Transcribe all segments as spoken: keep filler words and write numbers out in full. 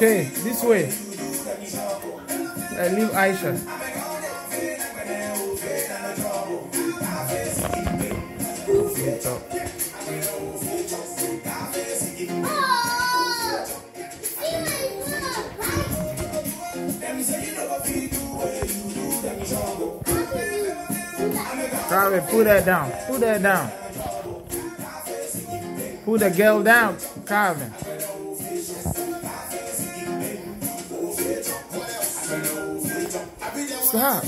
Okay, this way. Uh, leave Aisha. Carvin, put that down. Put that down. Put the girl down, Carvin. Stop.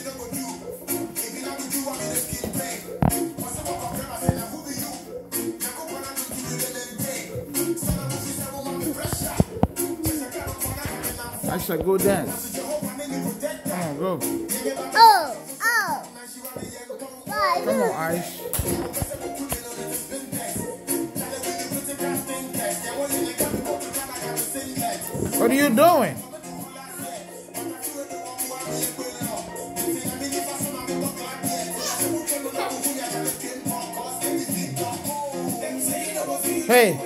I should go dance. Come on, go. Oh, oh. Come on, Aish. What are you doing? Hey.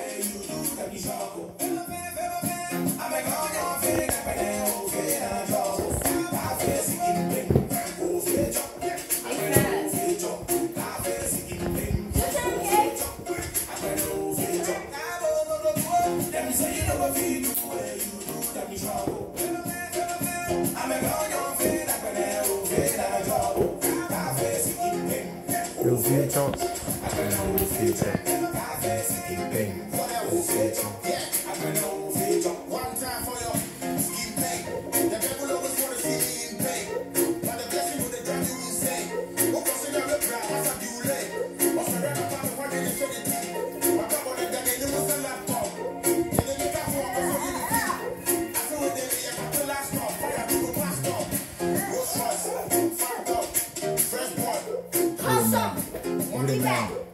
Eu vi então. Eu vi então. Bem. Good man.